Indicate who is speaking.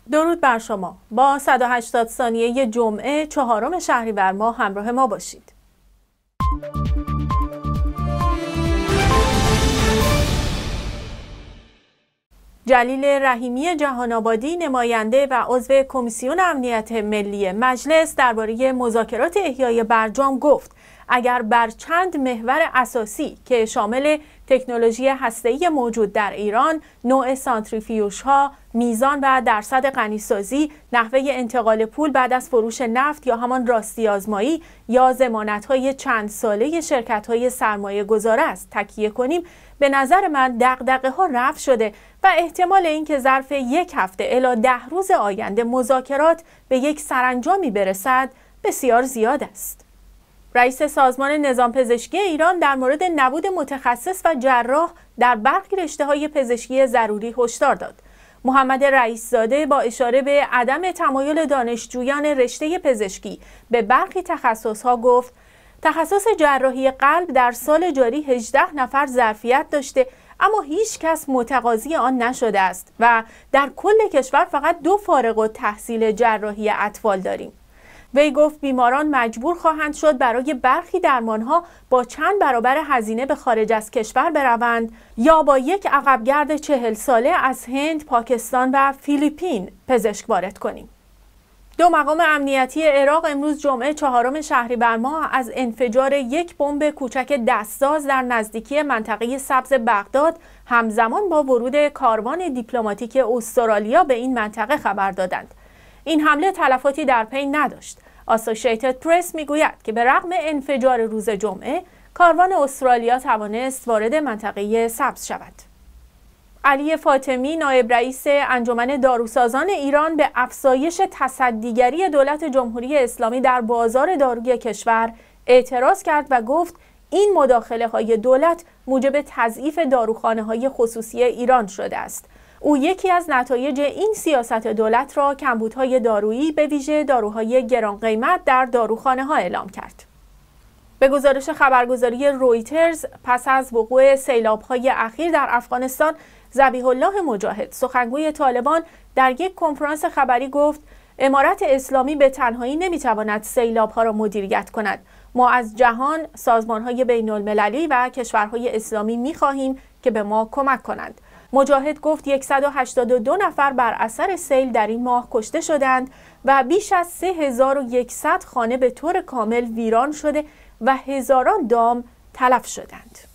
Speaker 1: درود بر شما. با 180 ثانیه جمعه 4 شهریور ماه همراه ما باشید. جلیل رحیمی جهان‌آبادی، نماینده و عضو کمیسیون امنیت ملی مجلس، درباره مذاکرات احیای برجام گفت اگر بر چند محور اساسی که شامل تکنولوژی هسته‌ای موجود در ایران، نوع سانتریفیوژها، میزان و درصد غنیسازی، نحوه انتقال پول بعد از فروش نفت یا همان راستی آزمایی یا ضمانت‌های چند ساله شرکت‌های سرمایه‌گذار است تکیه کنیم، به نظر من دغدغه‌ها رفع شده و احتمال اینکه ظرف 1 هفته الی 10 روز آینده مذاکرات به یک سرانجامی برسد بسیار زیاد است. رئیس سازمان نظام پزشکی ایران در مورد نبود متخصص و جراح در برخی رشته‌های پزشکی ضروری هشدار داد. محمد رئیس‌زاده با اشاره به عدم تمایل دانشجویان رشته پزشکی به برخی تخصص‌ها گفت تخصص جراحی قلب در سال جاری 18 نفر ظرفیت داشته اما هیچ کس متقاضی آن نشده است و در کل کشور فقط 2 فارغ التحصیل جراحی اطفال داریم. وی گفت بیماران مجبور خواهند شد برای برخی درمانها با چند برابر هزینه به خارج از کشور بروند یا با یک عقبگرد 40 ساله از هند، پاکستان و فیلیپین پزشک وارد کنیم. 2 مقام امنیتی عراق امروز جمعه 4 شهریور ماه از انفجار یک بمب کوچک دستساز در نزدیکی منطقه سبز بغداد همزمان با ورود کاروان دیپلماتیک استرالیا به این منطقه خبر دادند. این حمله تلفاتی در پی نداشت. آسوشیتد پرس میگوید که به رغم انفجار روز جمعه، کاروان استرالیا توانست وارد منطقه سبز شود. علی فاطمی، نایب رئیس انجمن داروسازان ایران، به افزایش تصدیگری دولت جمهوری اسلامی در بازار داروی کشور اعتراض کرد و گفت این مداخله‌های دولت موجب تضعیف داروخانه‌های خصوصی ایران شده است. او یکی از نتایج این سیاست دولت را کمبودهای دارویی به ویژه داروهای گران قیمت در داروخانه‌ها اعلام کرد. به گزارش خبرگزاری رویترز، پس از وقوع سیلاب‌های اخیر در افغانستان، ذبیح الله مجاهد، سخنگوی طالبان، در یک کنفرانس خبری گفت امارت اسلامی به تنهایی نمی‌تواند سیلاب‌ها را مدیریت کند. ما از جهان، سازمان‌های بین‌المللی و کشورهای اسلامی می‌خواهیم که به ما کمک کنند. مجاهد گفت 182 نفر بر اثر سیل در این ماه کشته شدند و بیش از 3100 خانه به طور کامل ویران شده و هزاران دام تلف شدند.